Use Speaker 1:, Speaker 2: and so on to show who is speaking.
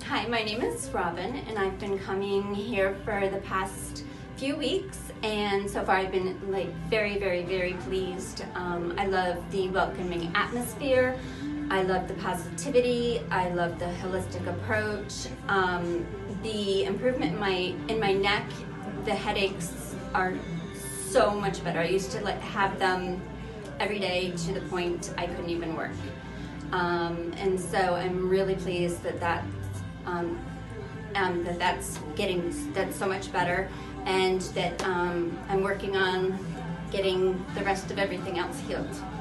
Speaker 1: Hi, my name is Robin, and I've been coming here for the past few weeks, and so far I've been very pleased. I love the welcoming atmosphere. I love the positivity. I love the holistic approach. The improvement in my neck, the headaches are so much better. I used to have them every day to the point I couldn't even work. And so I'm really pleased that's so much better, and that I'm working on getting the rest of everything else healed.